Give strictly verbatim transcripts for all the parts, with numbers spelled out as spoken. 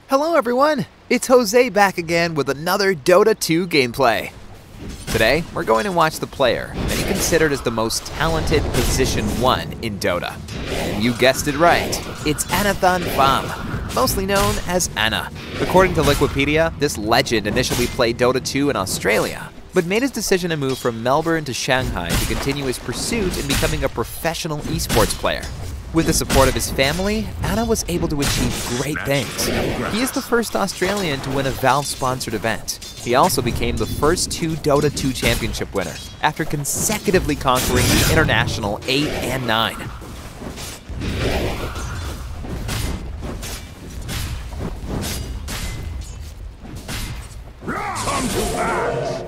Hello everyone, it's Jose back again with another Dota two gameplay. Today, we're going to watch the player, many considered as the most talented Position one in Dota. And you guessed it right, it's Anathan Pham, mostly known as Ana. According to Wikipedia, this legend initially played Dota two in Australia, but made his decision to move from Melbourne to Shanghai to continue his pursuit in becoming a professional esports player. With the support of his family, Ana was able to achieve great things. He is the first Australian to win a Valve-sponsored event. He also became the first two Dota two championship winner, after consecutively conquering the international eight and nine. Come to pass!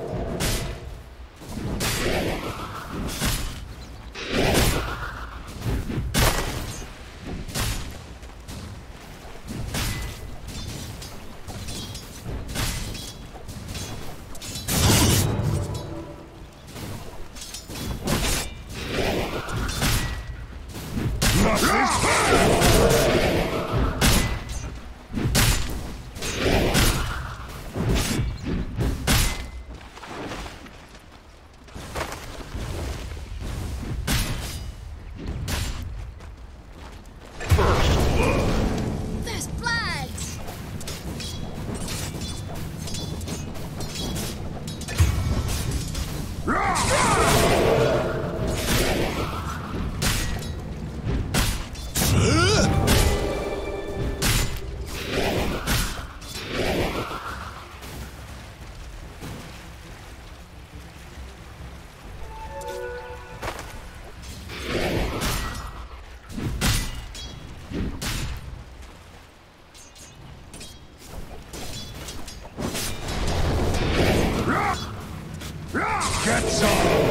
Get some!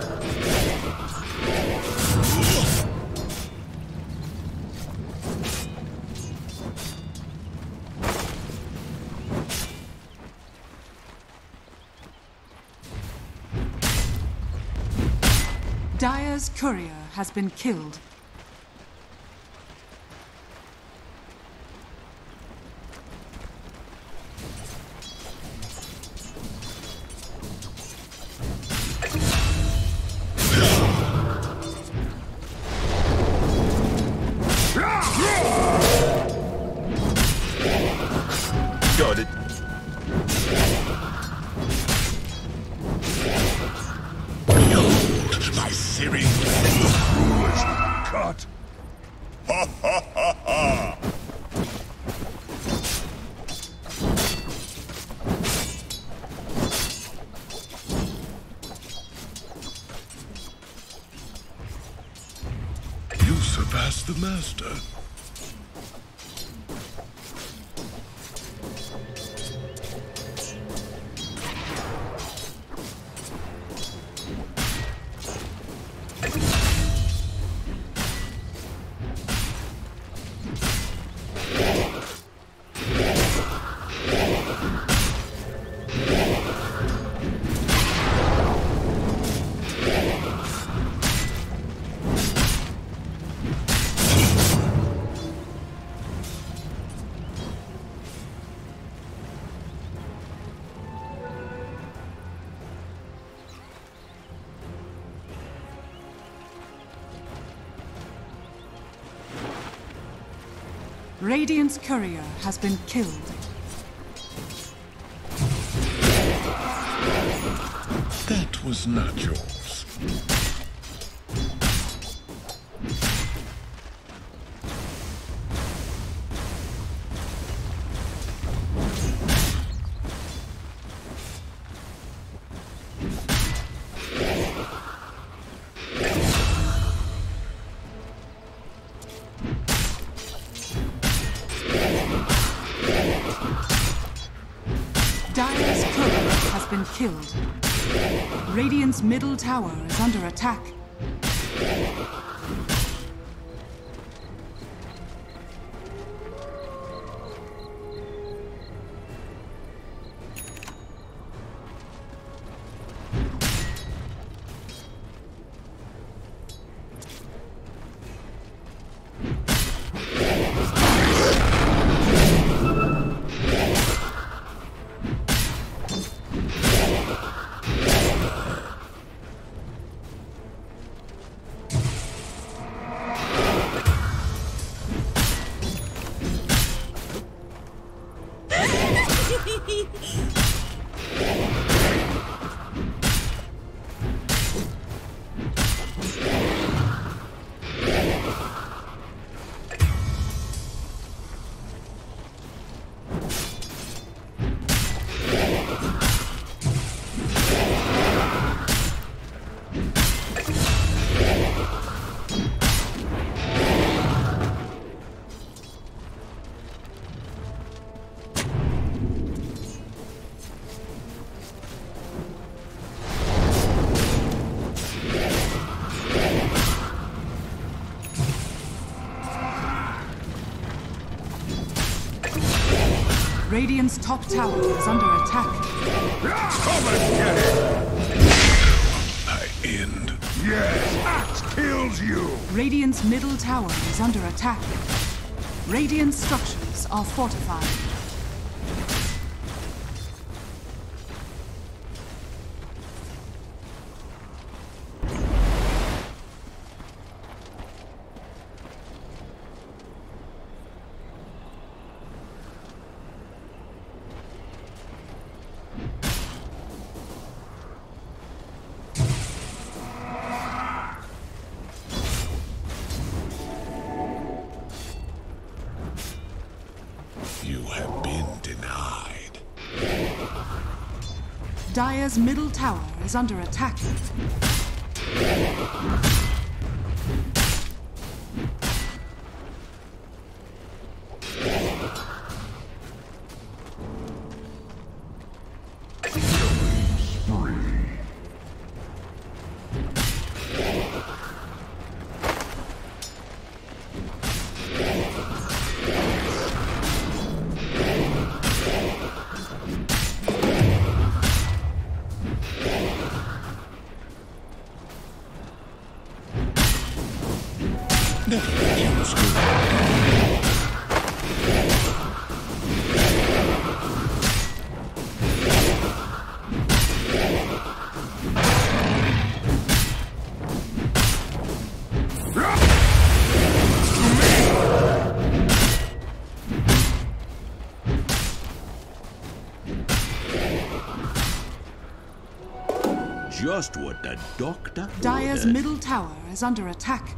Dire's courier has been killed. Got it. Behold my searing foolish cut. Ha ha ha ha! You surpass the master. Radiant's courier has been killed. That was not yours. Dire's courier has been killed. Radiant's middle tower is under attack. Radiant's top tower is under attack. Come and get it! I end. Yes, axe kills you! Radiant's middle tower is under attack. Radiant structures are fortified. You have been denied. Dire's middle tower is under attack. Just what the doctor Dire's ordered. middle tower is under attack.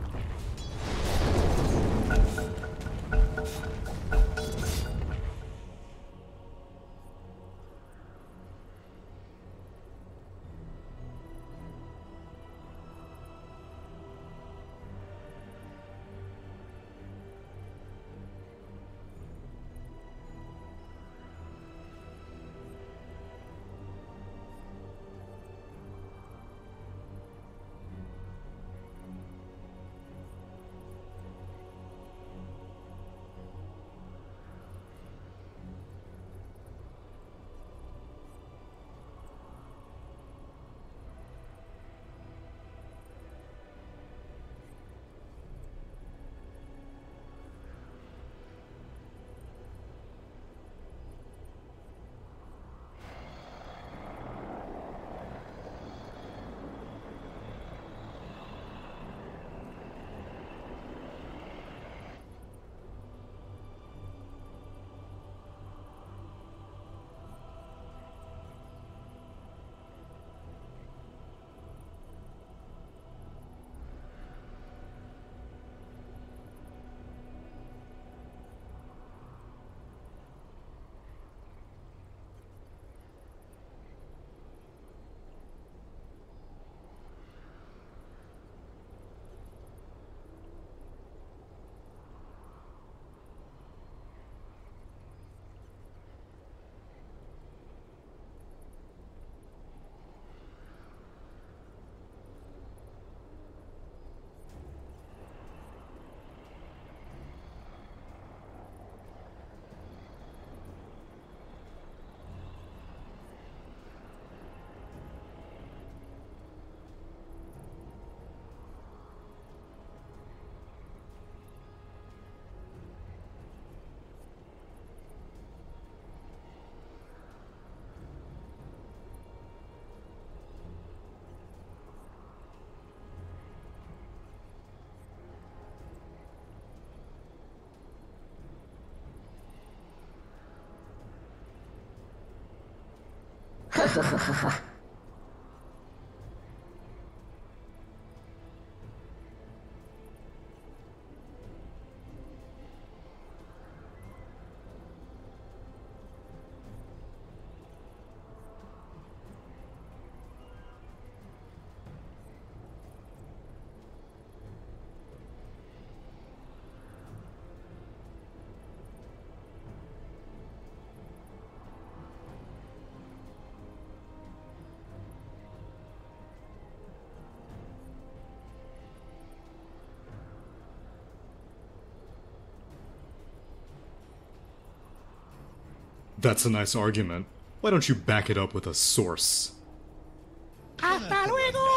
That's a nice argument. Why don't you back it up with a source? ¡Hasta luego!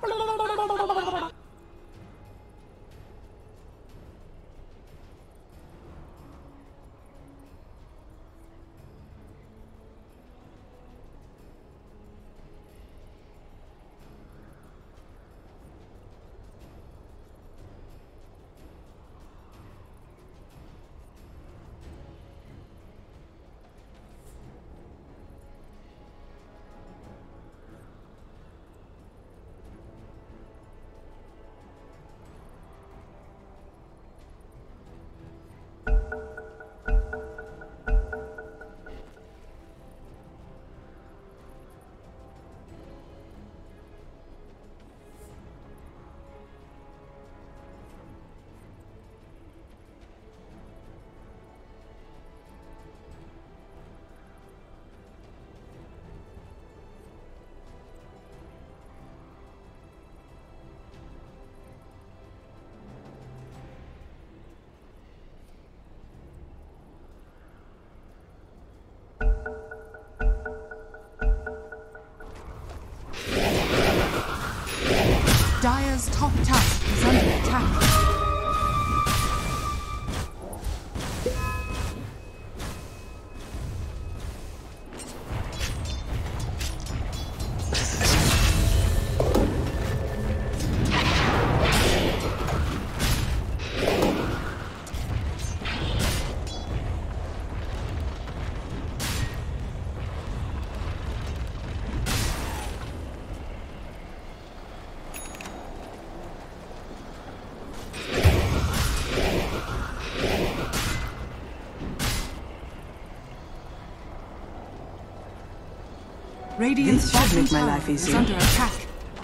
Dire's top tower is under attack. Radiant's bottom tower is under attack.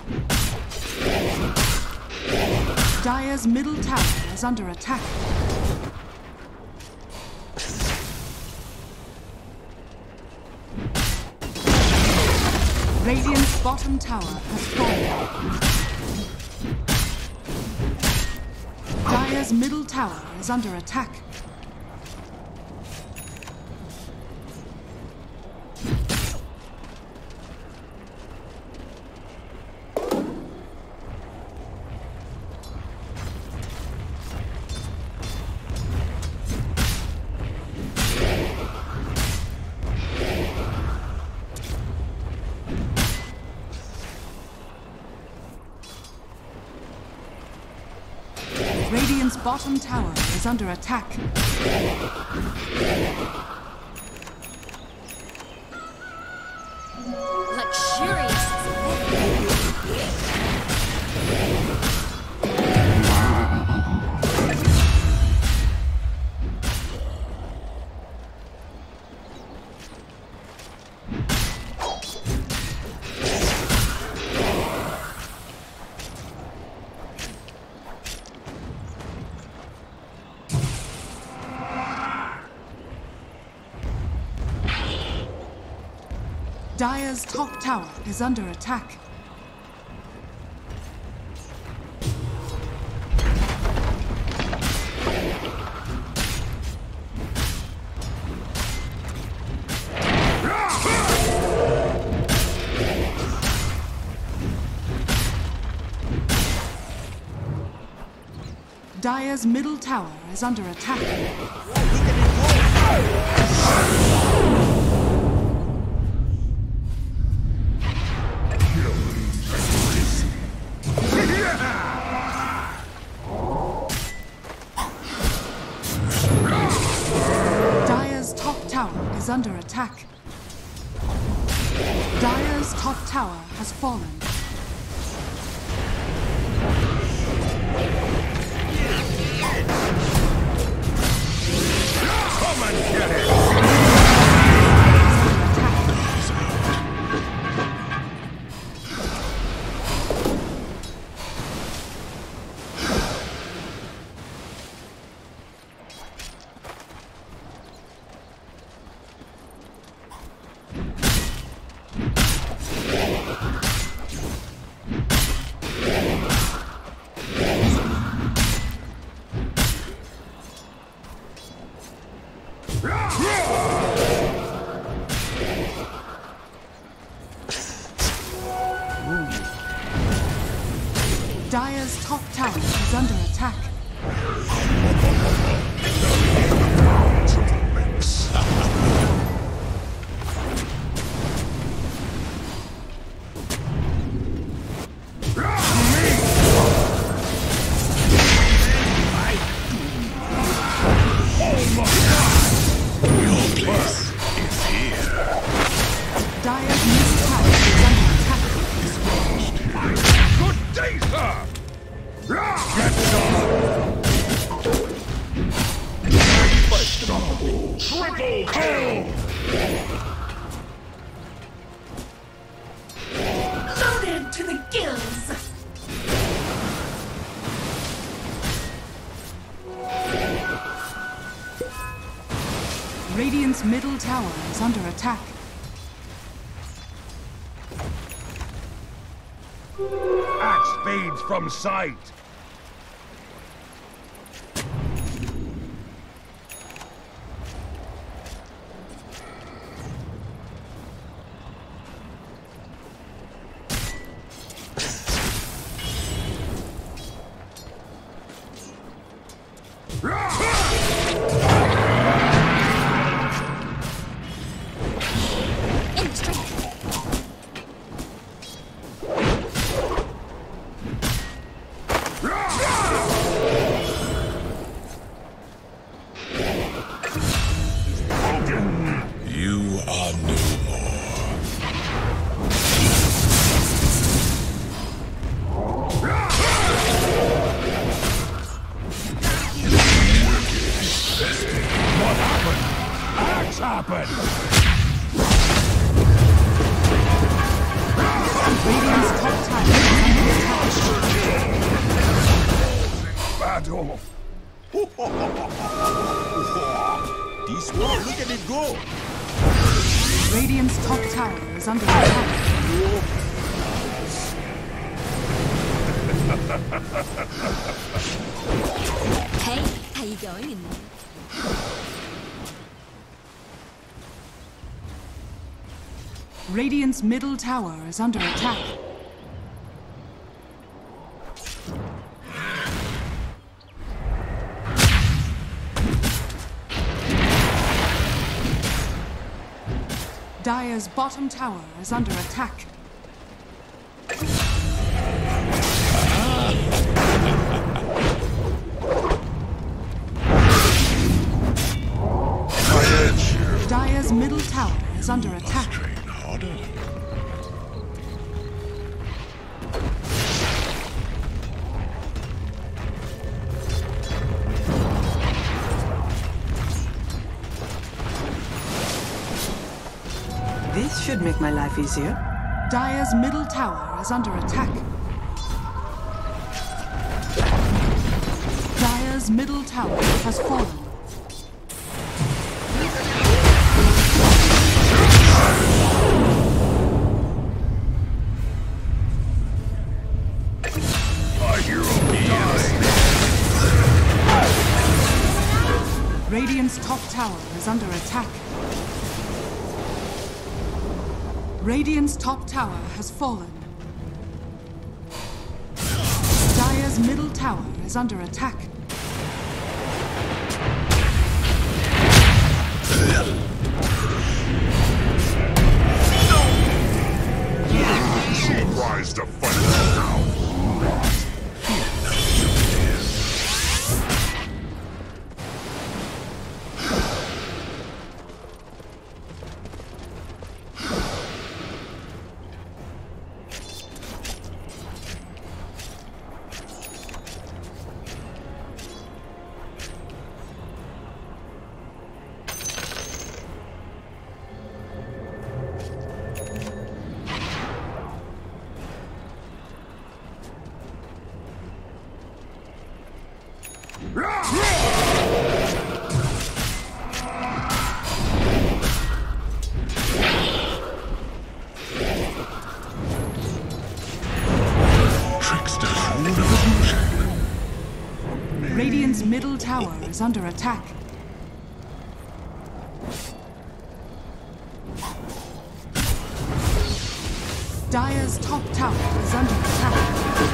Dire's middle tower is under attack. Radiant's bottom tower has fallen. Dire's middle tower is under attack. Radiant's bottom tower is under attack. Luxurious. Dire's top tower is under attack. Dire's middle tower is under attack. Dire's top tower is under attack. Dire's top tower has fallen. Come and get it! Dire's top tower is under attack. Dire's middle tower is under attack. Good day, sir! Get some! Triple kill! Loaded to the gills. Radiant's middle tower is under attack. Axe fades from sight! You are no more. What happened? Axe happened! Radiant's top tower is under attack. Battle! This one, look at it go. Radiant's top tower is under attack. Hey, how you going in there? Radiant's middle tower is under attack. Dire's bottom tower is under attack. Dire's middle tower is under attack. Train harder. This should make my life easier. Dire's middle tower is under attack. Dire's middle tower has fallen. A hero dies! Radiant's top tower is under attack. Radiant's top tower has fallen. Dire's middle tower is under attack. Surprised to fight now! tower is under attack. Dire's top tower is under attack.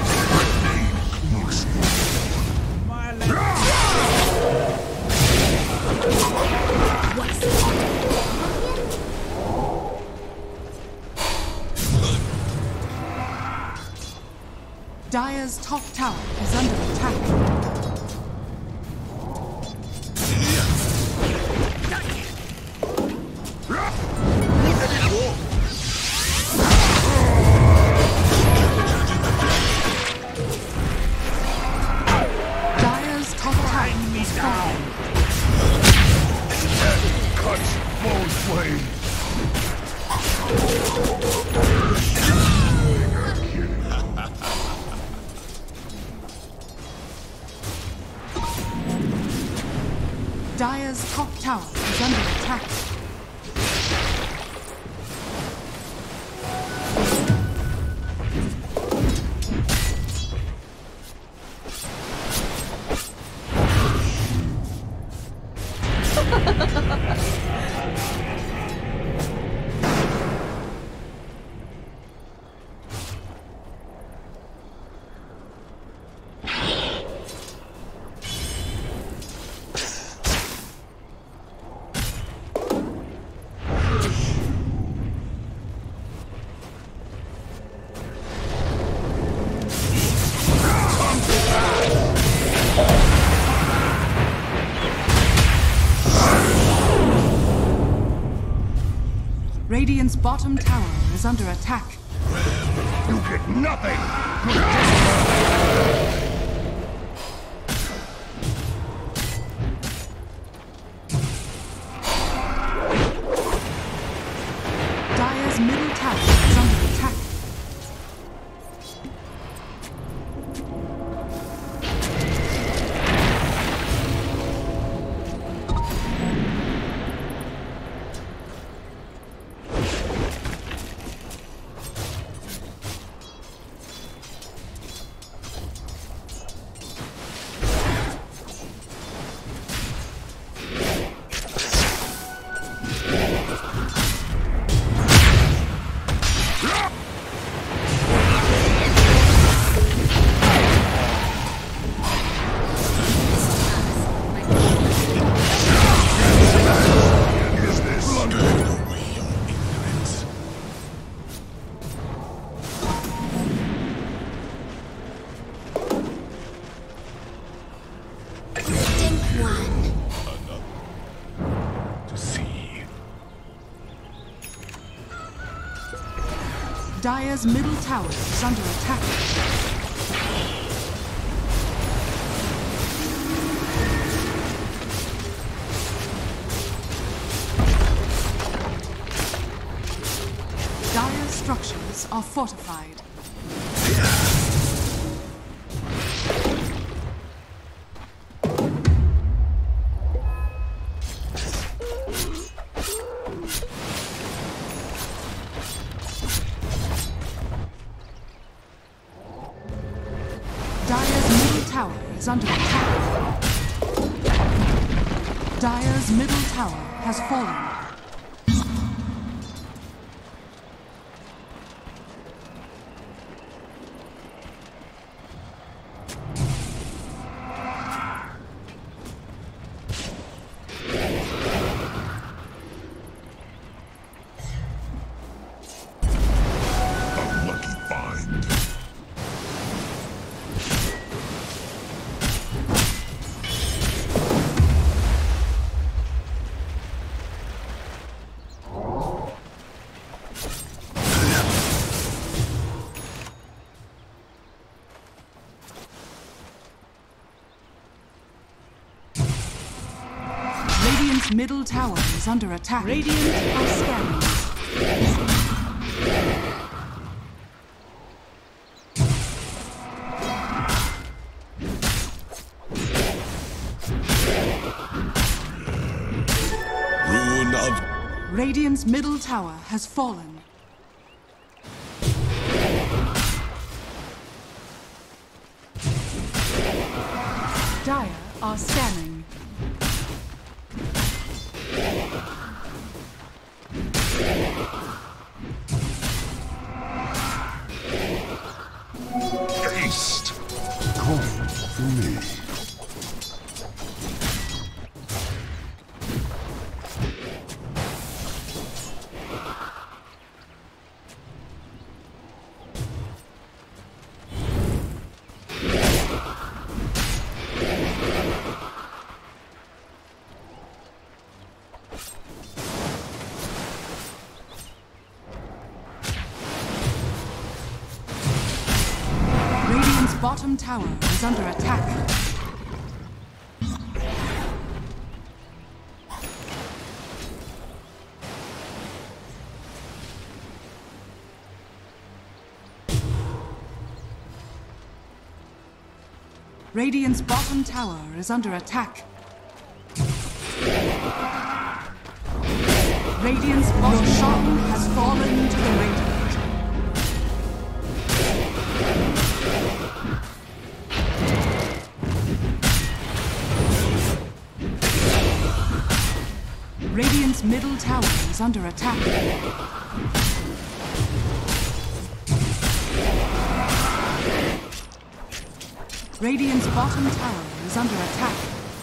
Dire's top tower is under attack. Dire's top tower is falling. Cuts both ways. Dire's top tower is under attack. Radiant's bottom tower is under attack. You get nothing! Dire's middle tower is under attack. Dire's middle tower is under attack. Dire's structures are fortified. Dire's middle tower is under attack. Dire's middle tower has fallen. Radiant's middle tower is under attack. Radiant are scanning. Rune of Radiant's middle tower has fallen. Dire are scanning. bottom tower is under attack. Radiant's bottom tower is under attack. Radiant's bottom tower has fallen to the Radiant. Radiant's middle tower is under attack. Radiant's bottom tower is under attack.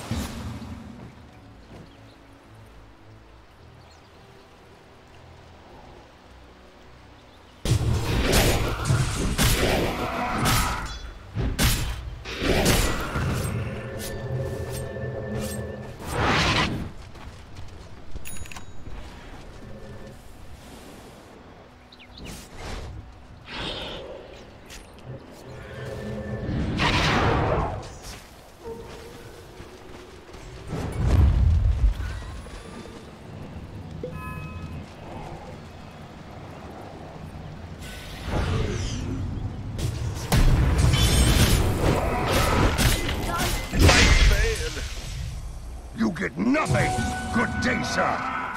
You get nothing! Good day, sir!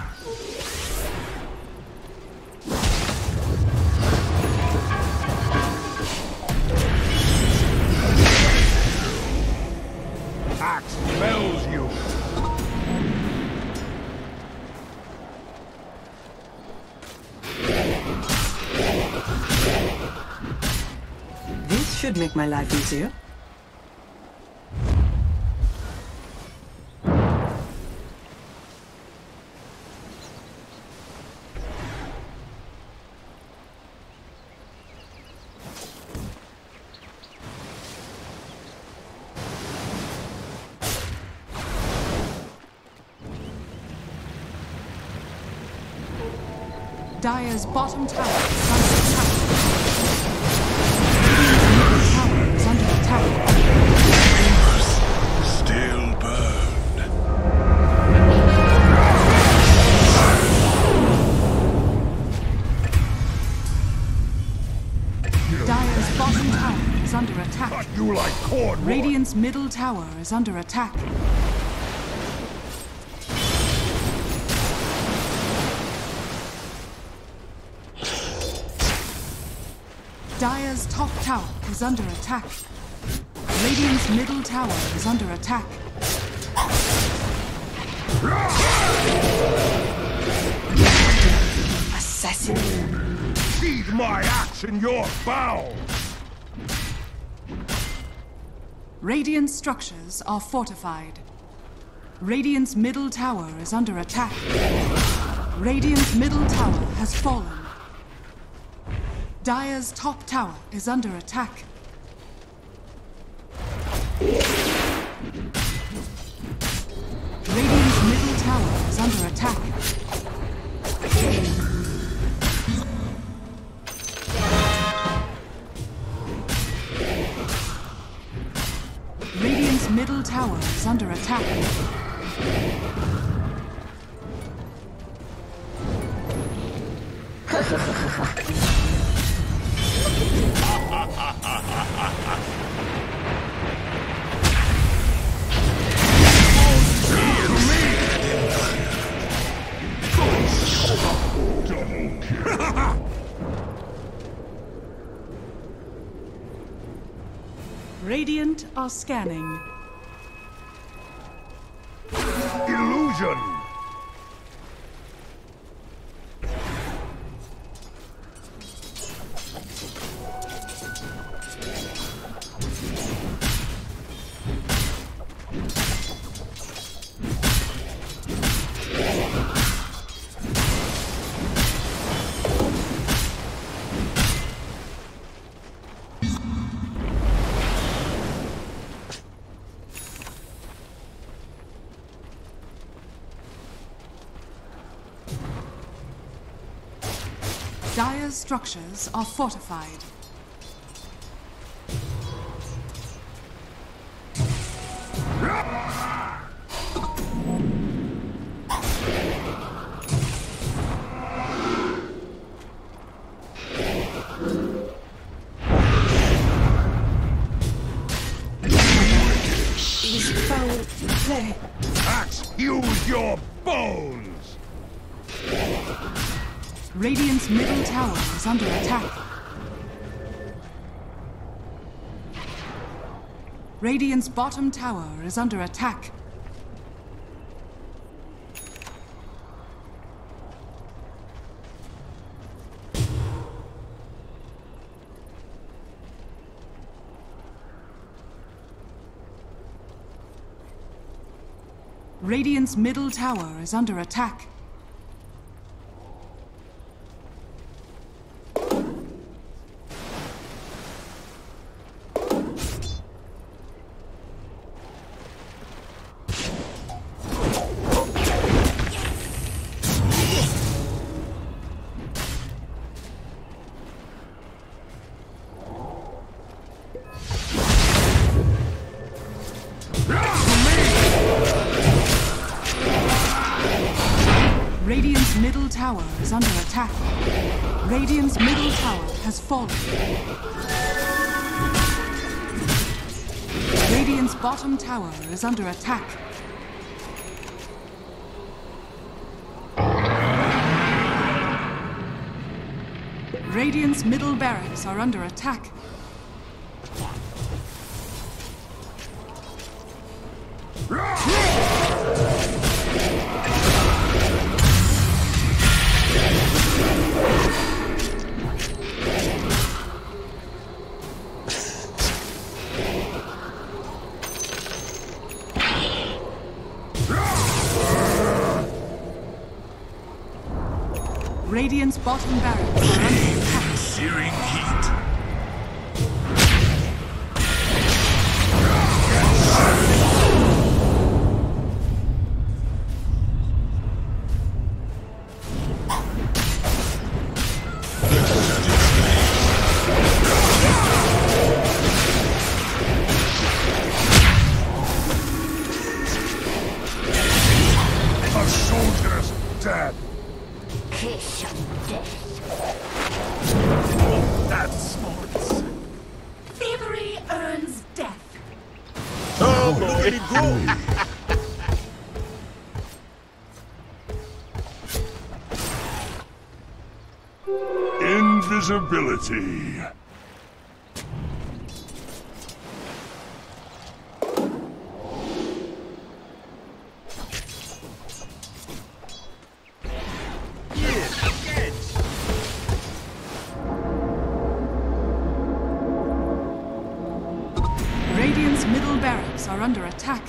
Axe fells you! This should make my life easier. Dire's bottom tower is under attack. Radiant's middle tower is under attack. Still burned. Dire's bottom tower is under attack. Cut you like cordwood! Radiant's middle tower is under attack. Dire's top tower is under attack. Radiant's middle tower is under attack. Assassin. Sheathe my axe in your bowels! Radiant structures are fortified. Radiant's middle tower is under attack. Radiant's middle tower has fallen. Dire's top tower is under attack. Radiant's middle tower is under attack. Radiant's middle tower is under attack. Radiant are scanning. Illusion! Dire's structures are fortified. your bones! Radiant's middle tower is under attack. Radiant's bottom tower is under attack. Radiant's middle tower is under attack. Radiant's middle tower is under attack. Radiant's middle tower has fallen. Radiant's bottom tower is under attack. Radiant's middle barracks are under attack. Radiant's bottom barracks are under attack. Searing heat. A soldier's dead. Kiss of death. That's smart. Thievery earns death. Oh, look at it go! Invisibility. Radiant's middle barracks are under attack.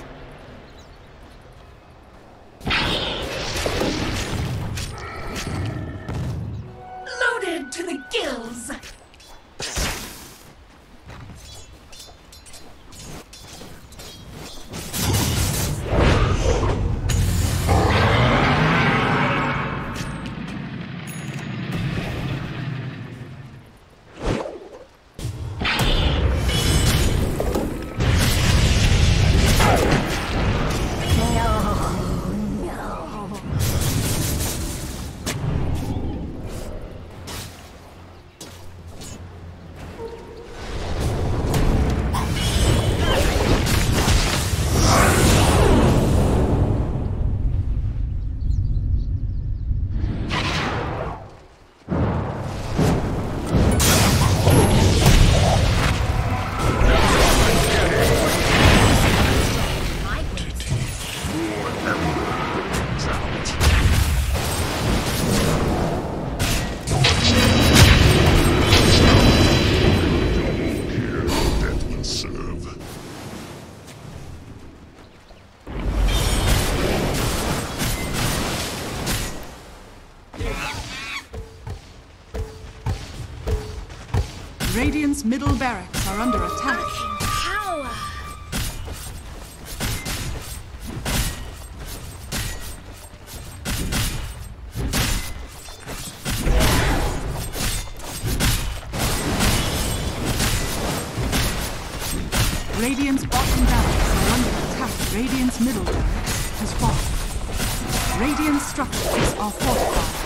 Loaded to the gills. Radiant's middle barracks are under attack. Power! Radiant's bottom barracks are under attack. Radiant's middle barracks has fallen. Radiant's structures are fortified.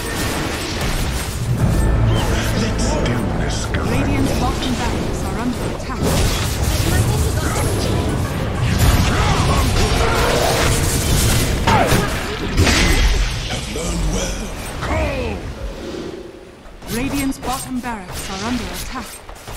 Radiant's bottom barracks are under barracks are under attack.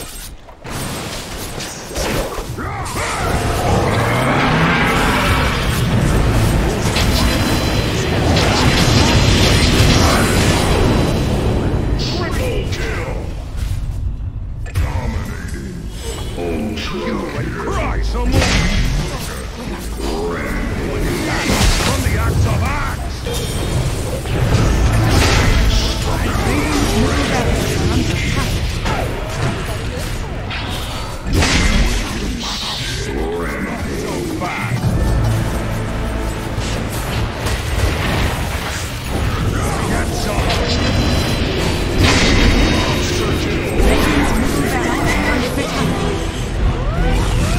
Triple kill. Dominating. Oh, cry some more. From the axe of axe. Radiant's middle barracks are under attack. So fast. Get some. Radiant's middle barracks are under attack.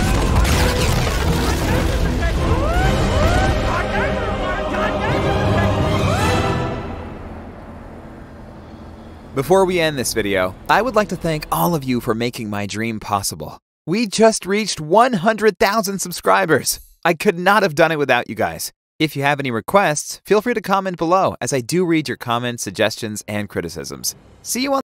Before we end this video, I would like to thank all of you for making my dream possible. We just reached one hundred thousand subscribers. I could not have done it without you guys. If you have any requests, feel free to comment below, as I do read your comments, suggestions, and criticisms. See you on